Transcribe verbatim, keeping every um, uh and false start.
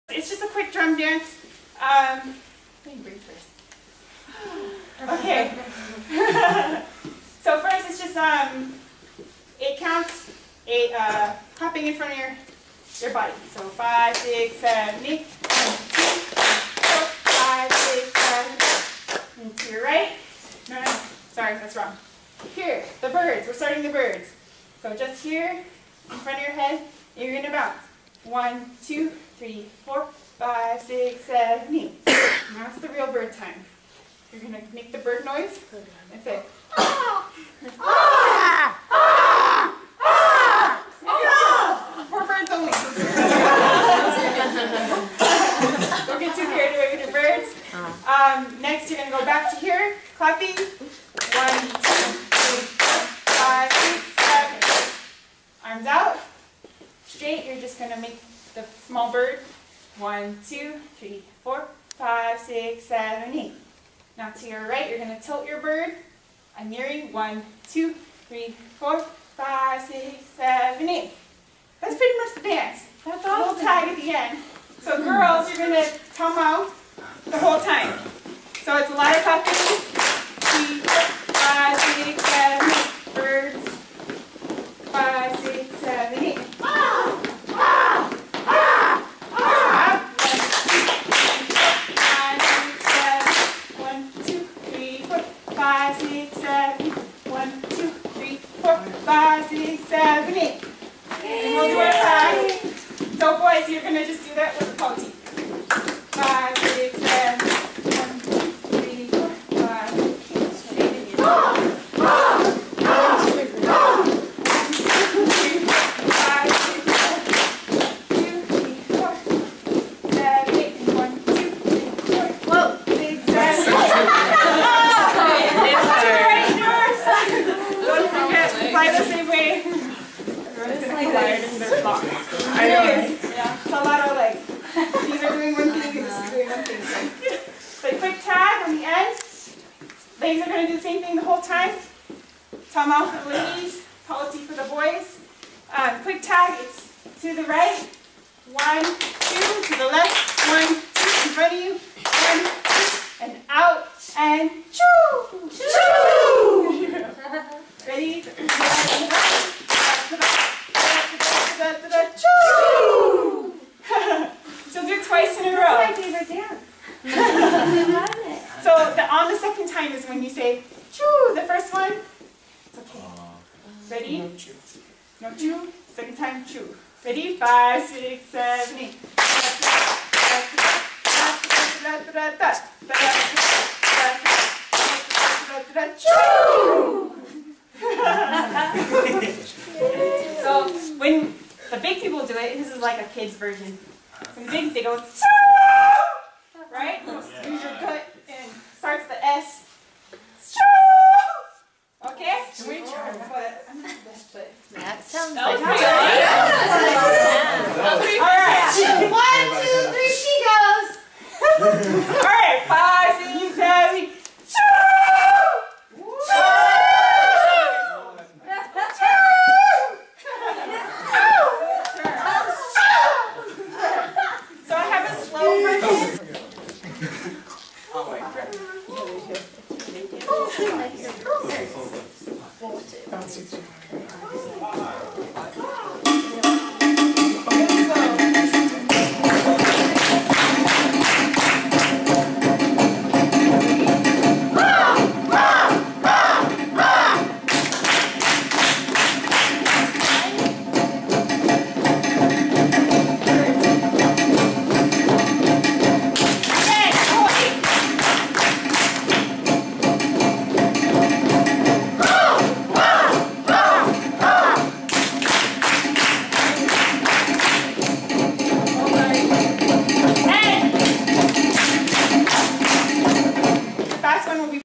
It's just a quick drum dance. Um, let me breathe first. Okay. So first, it's just um, eight counts, eight uh, hopping in front of your your body. So five, six, seven, eight. One, two, four, five, six, seven. And to your right. No, no, sorry, that's wrong. Here, the birds. We're starting the birds. So just here, in front of your head, you're gonna bounce. One, two, three, four, five, six, seven, eight. Now it's the real bird time. You're gonna make the bird noise and say, ah, ah, ah, ah, ah. For birds only. Don't get too carried away with your birds. Um, next, you're gonna go back to here, clapping. One, two, three, four, five, six, seven, eight. Arms out. Straight, you're just gonna make the small bird. One, two, three, four, five, six, seven, eight. Now to your right, you're gonna tilt your bird. I'm nearing. One, two, three, four, five, six, seven, eight. That's pretty much the dance. That's a little tag at the end. So girls, you're gonna come out the whole time. So it's a lot of clapping. Three, four, five, six, seven, eight. Birds. Five, six, seven, eight. Ah! Ah! Ah! Ah! One, two, three, four, five, six, seven, eight. One, two, three, four, five, six, seven, eight. And we'll do our side. So boys, you're gonna just do that with the pulse. Five, six, seven, eight. One, two, three, four, five, six, seven, eight. Ah! Ah! Ah! Yeah, so a lot of like, these are doing one thing, this is doing one thing. So, so quick tag on the end. Ladies are going to do the same thing the whole time. Tama for the ladies, Polity for the boys. Um, quick tag, it's to the right. One, two, to the left. One, two, in front of you. One, two, and out, and choo! Choo! Ready? Choo! She'll do it twice in a row. That's my favorite dance. I love it. So the, on the second time is when you say choo. The first one, it's okay. Ready? No choo. No choo. Second time, choo. Ready? Five, six, seven, eight. Choo! So when the big people do it, this is like a kid's version. When the big, they go, choo! Right? Yeah. Use your gut and starts the S. Choo! Okay? We try. But I'm not the best, but that sounds that like